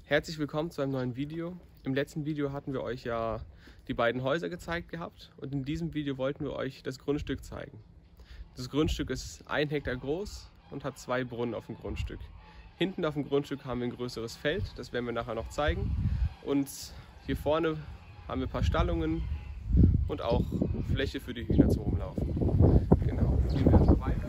Herzlich willkommen zu einem neuen Video. Im letzten Video hatten wir euch ja die beiden Häuser gezeigt gehabt und in diesem Video wollten wir euch das Grundstück zeigen. Das Grundstück ist 1 Hektar groß und hat 2 Brunnen auf dem Grundstück. Hinten auf dem Grundstück haben wir ein größeres Feld, das werden wir nachher noch zeigen. Und hier vorne haben wir ein paar Stallungen und auch Fläche für die Hühner zum Rumlaufen. Genau, gehen wir also weiter.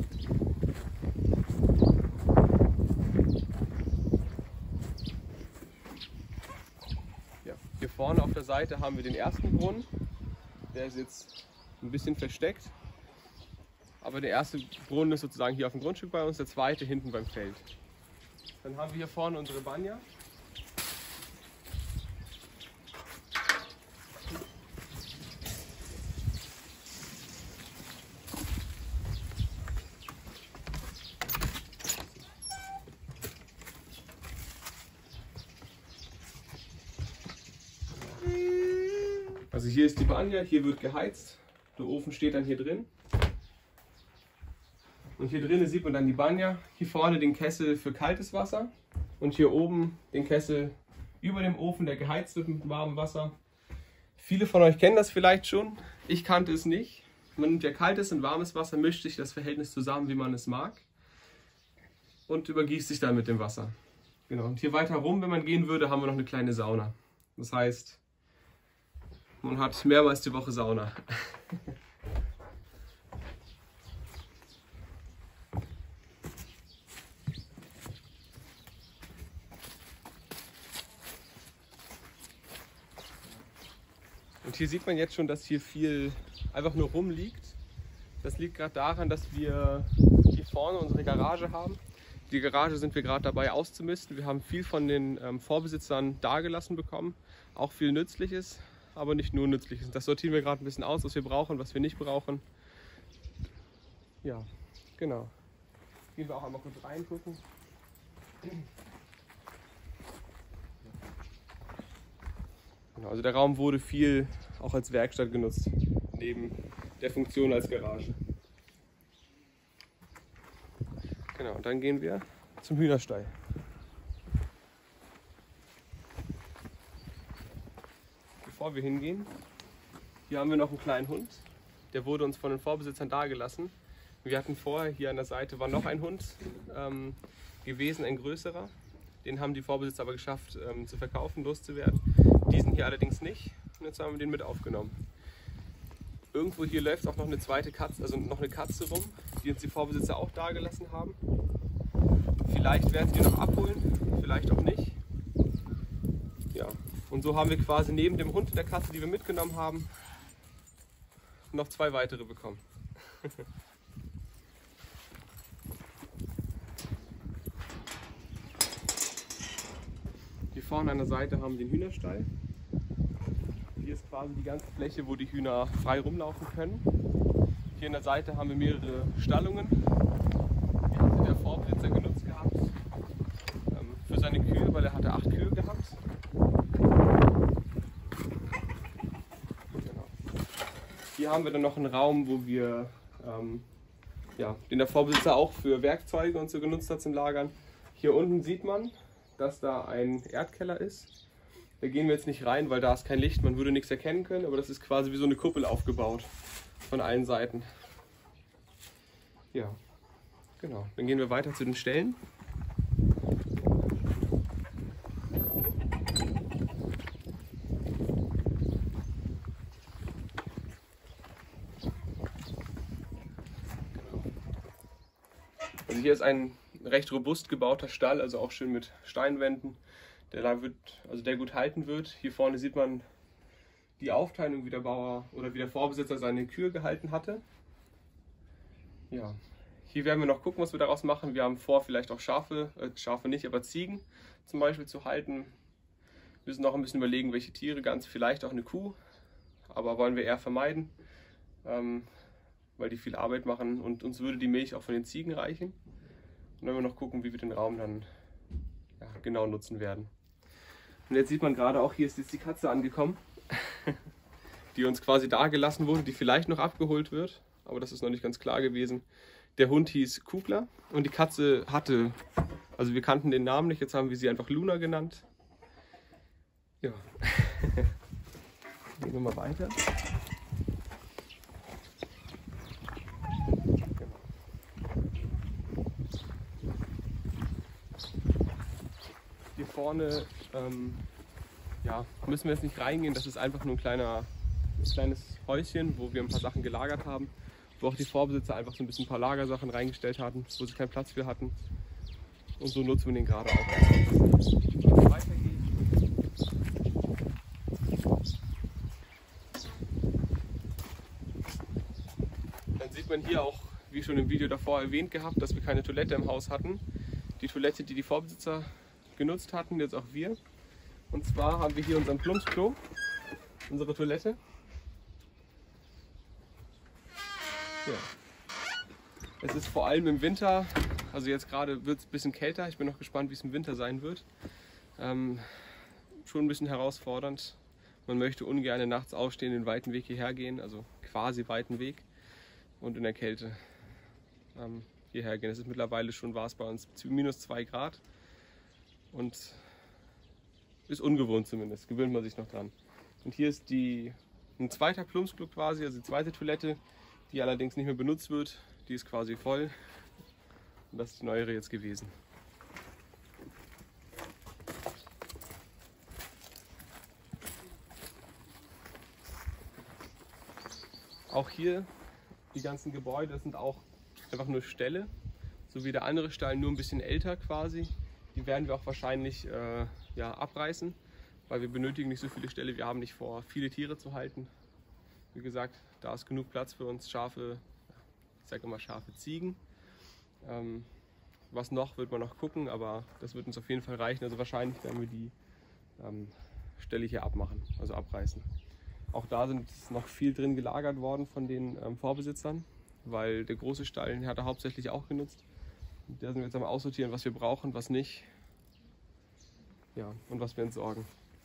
Hier vorne auf der Seite haben wir den ersten Brunnen. Der ist jetzt ein bisschen versteckt. Aber der erste Brunnen ist sozusagen hier auf dem Grundstück bei uns, der zweite hinten beim Feld. Dann haben wir hier vorne unsere Banja. Also hier ist die Banja, hier wird geheizt, der Ofen steht dann hier drin. Und hier drinnen sieht man dann die Banja, hier vorne den Kessel für kaltes Wasser und hier oben den Kessel über dem Ofen, der geheizt wird mit warmem Wasser. Viele von euch kennen das vielleicht schon, ich kannte es nicht. Man nimmt ja kaltes und warmes Wasser, mischt sich das Verhältnis zusammen, wie man es mag und übergießt sich dann mit dem Wasser. Genau. Und hier weiter rum, wenn man gehen würde, haben wir noch eine kleine Sauna. Das heißt, man hat mehrmals die Woche Sauna. Und hier sieht man jetzt schon, dass hier viel einfach nur rumliegt. Das liegt gerade daran, dass wir hier vorne unsere Garage haben. Die Garage sind wir gerade dabei auszumisten. Wir haben viel von den Vorbesitzern dagelassen bekommen, auch viel Nützliches. Aber nicht nur Nützliches. Das sortieren wir gerade ein bisschen aus, was wir brauchen, was wir nicht brauchen. Ja, genau. Gehen wir auch einmal kurz reingucken. Genau, also der Raum wurde viel auch als Werkstatt genutzt, neben der Funktion als Garage. Genau, und dann gehen wir zum Hühnerstall. Bevor wir hingehen, hier haben wir noch einen kleinen Hund. Der wurde uns von den Vorbesitzern dagelassen. Wir hatten vorher, hier an der Seite war noch ein Hund gewesen, ein größerer. Den haben die Vorbesitzer aber geschafft zu verkaufen, loszuwerden. Diesen hier allerdings nicht. Und jetzt haben wir den mit aufgenommen. Irgendwo hier läuft auch noch eine zweite Katze, also noch eine Katze rum, die uns die Vorbesitzer auch dagelassen haben. Vielleicht werden sie die noch abholen, vielleicht auch nicht. Ja. Und so haben wir quasi neben dem Hund und der Katze, die wir mitgenommen haben, noch 2 weitere bekommen. Hier vorne an der Seite haben wir den Hühnerstall. Hier ist quasi die ganze Fläche, wo die Hühner frei rumlaufen können. Hier an der Seite haben wir mehrere Stallungen. Die hatte der Vorbesitzer genutzt gehabt für seine Kühe, weil er hatte 8 Kühe gehabt. Hier haben wir dann noch einen Raum, wo wir, den der Vorbesitzer auch für Werkzeuge und so genutzt hat zum Lagern. Hier unten sieht man, dass da ein Erdkeller ist. Da gehen wir jetzt nicht rein, weil da ist kein Licht, man würde nichts erkennen können, aber das ist quasi wie so eine Kuppel aufgebaut von allen Seiten. Ja, genau. Dann gehen wir weiter zu den Ställen. Also hier ist ein recht robust gebauter Stall, also auch schön mit Steinwänden, der gut halten wird. Hier vorne sieht man die Aufteilung, wie der Bauer oder wie der Vorbesitzer seine Kühe gehalten hatte. Ja, hier werden wir noch gucken, was wir daraus machen. Wir haben vor, vielleicht auch Schafe nicht, aber Ziegen zum Beispiel zu halten. Wir müssen noch ein bisschen überlegen, welche Tiere, ganz vielleicht auch eine Kuh, aber wollen wir eher vermeiden, weil die viel Arbeit machen und uns würde die Milch auch von den Ziegen reichen. Und dann werden wir noch gucken, wie wir den Raum dann genau nutzen werden. Und jetzt sieht man gerade auch, hier ist jetzt die Katze angekommen, die uns quasi da gelassen wurde, die vielleicht noch abgeholt wird, aber das ist noch nicht ganz klar gewesen. Der Hund hieß Kugler und die Katze hatte, also wir kannten den Namen nicht, jetzt haben wir sie einfach Luna genannt. Ja. Gehen wir mal weiter. Hier vorne ja, müssen wir jetzt nicht reingehen, das ist einfach nur ein kleines Häuschen, wo wir ein paar Sachen gelagert haben, wo auch die Vorbesitzer einfach so ein bisschen ein paar Lagersachen reingestellt hatten, wo sie keinen Platz für hatten. Und so nutzen wir den gerade auch. Dann sieht man hier auch, wie schon im Video davor erwähnt gehabt, dass wir keine Toilette im Haus hatten. Die Toilette, die die Vorbesitzer genutzt hatten, jetzt auch wir. Und zwar haben wir hier unseren Plumpsklo, unsere Toilette. Ja. Es ist vor allem im Winter, also jetzt gerade wird es ein bisschen kälter, ich bin noch gespannt, wie es im Winter sein wird. Schon ein bisschen herausfordernd. Man möchte ungern nachts aufstehen, den weiten Weg hierher gehen, also quasi weiten Weg, und in der Kälte hierher gehen. Es ist mittlerweile schon, war es bei uns -2 Grad und ist ungewohnt zumindest, gewöhnt man sich noch dran. Und hier ist ein zweiter Plumpsklo quasi, also die zweite Toilette, die allerdings nicht mehr benutzt wird. Die ist quasi voll und das ist die neuere jetzt gewesen. Auch hier, die ganzen Gebäude, das sind auch einfach nur Ställe, so wie der andere Stall, nur ein bisschen älter quasi. Die werden wir auch wahrscheinlich ja, abreißen, weil wir benötigen nicht so viele Ställe. Wir haben nicht vor, viele Tiere zu halten. Wie gesagt, da ist genug Platz für uns, Schafe, ich sage immer Schafe, Ziegen. Was noch, wird man noch gucken, aber das wird uns auf jeden Fall reichen. Also wahrscheinlich werden wir die Ställe hier abmachen, also abreißen. Auch da sind noch viel drin gelagert worden von den Vorbesitzern, weil der große Stall, den hat er hauptsächlich auch genutzt. Und da sind wir jetzt am Aussortieren, was wir brauchen, was nicht. Ja, und was wir entsorgen.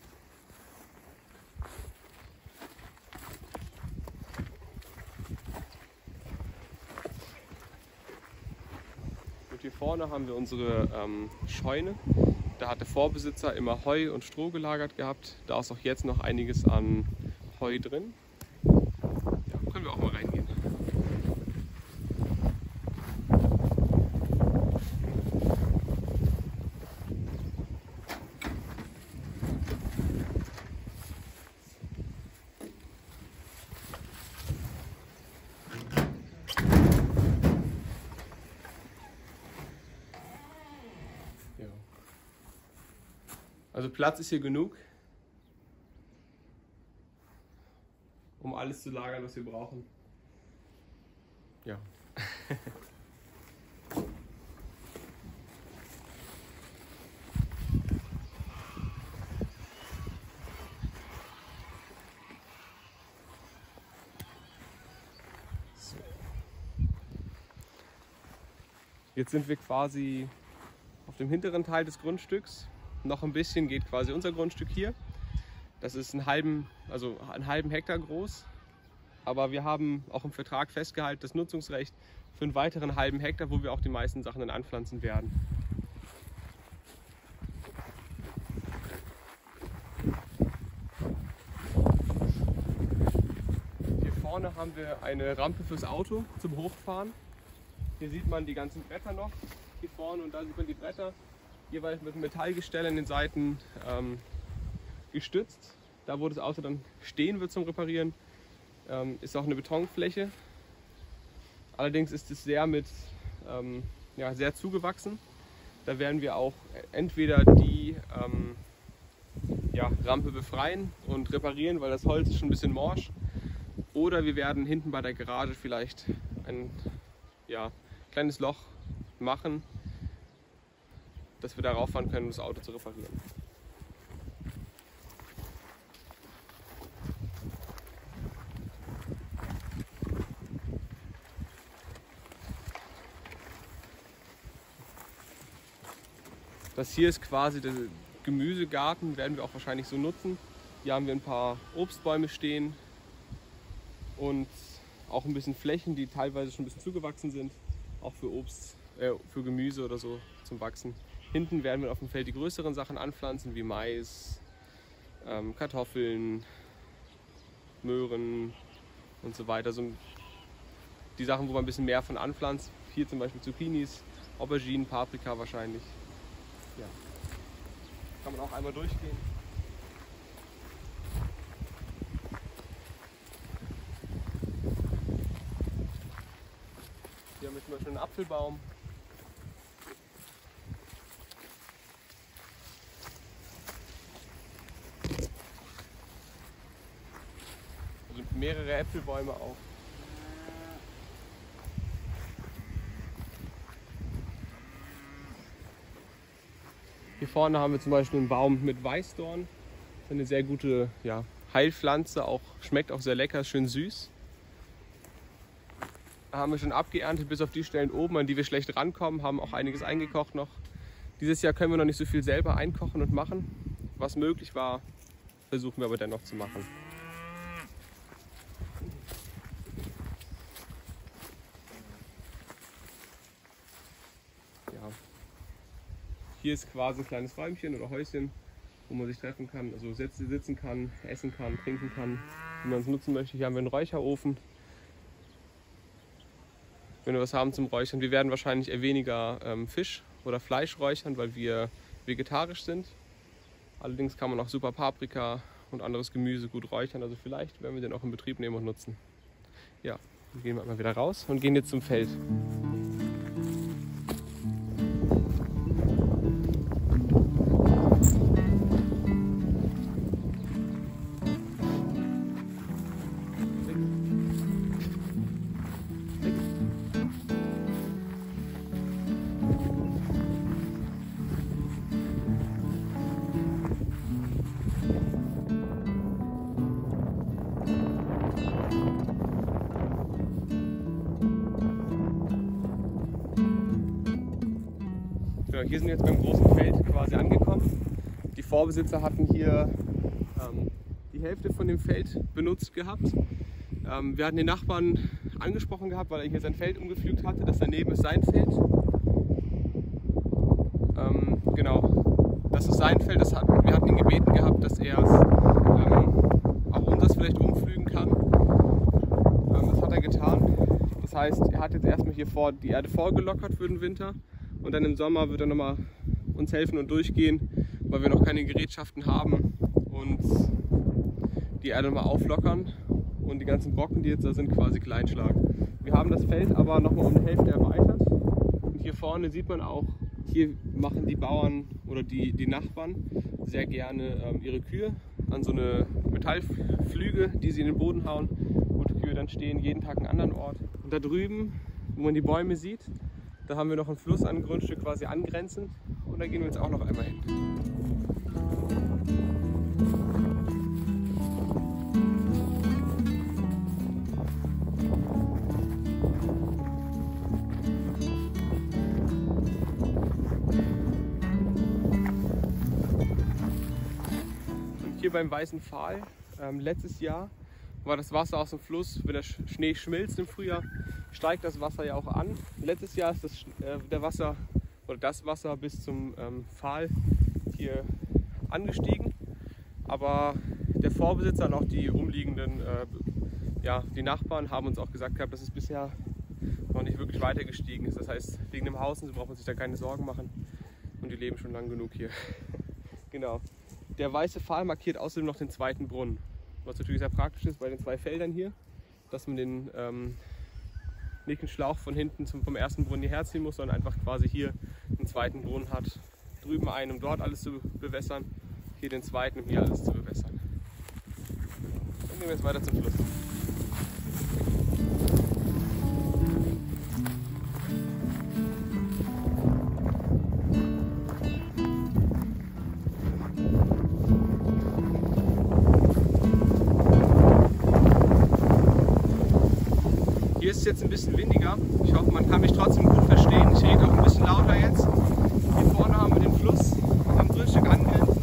Und hier vorne haben wir unsere Scheune. Da hat der Vorbesitzer immer Heu und Stroh gelagert gehabt. Da ist auch jetzt noch einiges an Heu drin. Ja, können wir auch mal reingehen. Also Platz ist hier genug, um alles zu lagern, was wir brauchen. Ja. So. Jetzt sind wir quasi auf dem hinteren Teil des Grundstücks. Noch ein bisschen geht quasi unser Grundstück hier. Das ist einen halben Hektar groß. Aber wir haben auch im Vertrag festgehalten, das Nutzungsrecht für einen weiteren halben Hektar, wo wir auch die meisten Sachen dann anpflanzen werden. Hier vorne haben wir eine Rampe fürs Auto zum Hochfahren. Hier sieht man die ganzen Bretter noch. Hier vorne, und da sieht man die Bretter. Jeweils mit einem Metallgestell an den Seiten gestützt. Da wo das Auto dann stehen wird zum Reparieren, ist auch eine Betonfläche. Allerdings ist es sehr sehr zugewachsen. Da werden wir auch entweder die Rampe befreien und reparieren, weil das Holz ist schon ein bisschen morsch. Oder wir werden hinten bei der Garage vielleicht ein kleines Loch machen, dass wir darauf fahren können, um das Auto zu reparieren. Das hier ist quasi der Gemüsegarten, werden wir auch wahrscheinlich so nutzen. Hier haben wir ein paar Obstbäume stehen und auch ein bisschen Flächen, die teilweise schon ein bisschen zugewachsen sind. auch für Obst, für Gemüse oder so zum Wachsen. Hinten werden wir auf dem Feld die größeren Sachen anpflanzen, wie Mais, Kartoffeln, Möhren und so weiter. So die Sachen, wo man ein bisschen mehr von anpflanzt. Hier zum Beispiel Zucchinis, Auberginen, Paprika wahrscheinlich. Ja. Kann man auch einmal durchgehen. Hier haben wir zum Beispiel einen Apfelbaum. Also mehrere Äpfelbäume auch. Hier vorne haben wir zum Beispiel einen Baum mit Weißdorn. Das ist eine sehr gute Heilpflanze, schmeckt auch sehr lecker, ist schön süß. Da haben wir schon abgeerntet, bis auf die Stellen oben, an die wir schlecht rankommen, haben auch einiges eingekocht noch. Dieses Jahr können wir noch nicht so viel selber einkochen und machen. Was möglich war, versuchen wir aber dennoch zu machen. Ja. Hier ist quasi ein kleines Räumchen oder Häuschen, wo man sich treffen kann, also sitzen kann, essen kann, trinken kann, wie man es nutzen möchte. Hier haben wir einen Räucherofen, wenn wir was haben zum Räuchern. Wir werden wahrscheinlich eher weniger Fisch oder Fleisch räuchern, weil wir vegetarisch sind. Allerdings kann man auch super Paprika und anderes Gemüse gut räuchern, also vielleicht werden wir den auch in Betrieb nehmen und nutzen. Ja, dann gehen wir mal wieder raus und gehen jetzt zum Feld. Hier sind wir jetzt beim großen Feld quasi angekommen. Die Vorbesitzer hatten hier die Hälfte von dem Feld benutzt gehabt. Wir hatten den Nachbarn angesprochen gehabt, weil er hier sein Feld umgepflügt hatte. Das daneben ist sein Feld. Genau, das ist sein Feld. Wir hatten ihn gebeten gehabt, dass er auch unseres vielleicht umpflügen kann. Das hat er getan. Das heißt, er hat jetzt erstmal hier die Erde vorgelockert für den Winter. Und dann im Sommer wird er nochmal uns helfen und durchgehen, weil wir noch keine Gerätschaften haben und die Erde nochmal auflockern und die ganzen Brocken, die jetzt da sind, quasi kleinschlagen. Wir haben das Feld aber nochmal um die Hälfte erweitert. Und hier vorne sieht man auch, hier machen die Bauern oder die Nachbarn sehr gerne ihre Kühe an so eine Metallflüge, die sie in den Boden hauen, wo die Kühe dann stehen, jeden Tag einen anderen Ort. Und da drüben, wo man die Bäume sieht, da haben wir noch einen Fluss an ein Grundstück quasi angrenzend und da gehen wir jetzt auch noch einmal hin. Und hier beim Weißen Pfahl, letztes Jahr war das Wasser aus dem Fluss, wenn der Schnee schmilzt im Frühjahr, steigt das Wasser ja auch an. Letztes Jahr ist das Wasser bis zum Pfahl hier angestiegen, aber der Vorbesitzer und auch die umliegenden, die Nachbarn haben uns auch gesagt gehabt, dass es bisher noch nicht wirklich weiter gestiegen ist. Das heißt, wegen dem Haus braucht man sich da keine Sorgen machen und die leben schon lang genug hier. Genau. Der Weiße Pfahl markiert außerdem noch den zweiten Brunnen, was natürlich sehr praktisch ist bei den zwei Feldern hier, dass man nicht einen Schlauch von hinten vom ersten Brunnen hierher ziehen muss, sondern einfach quasi hier einen zweiten Brunnen hat. Drüben einen, um dort alles zu bewässern, hier den zweiten, um hier alles zu bewässern. Dann gehen wir jetzt weiter zum Fluss. Hier ist es jetzt ein bisschen windiger. Ich hoffe, man kann mich trotzdem gut verstehen. Ich rede auch ein bisschen lauter jetzt. Hier vorne haben wir den Fluss am Grundstück angrenzend.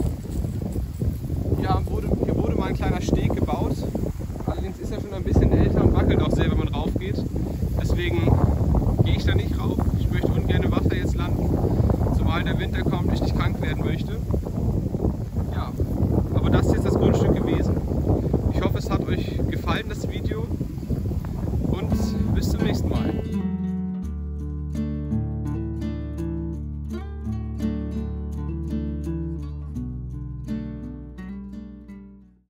Hier wurde mal ein kleiner Steg gebaut. Allerdings ist er schon ein bisschen älter und wackelt auch sehr, wenn man rauf geht. Deswegen gehe ich da Ja, aber das ist jetzt das Grundstück gewesen. Ich hoffe, es hat euch gefallen, das Video. Und bis zum nächsten Mal.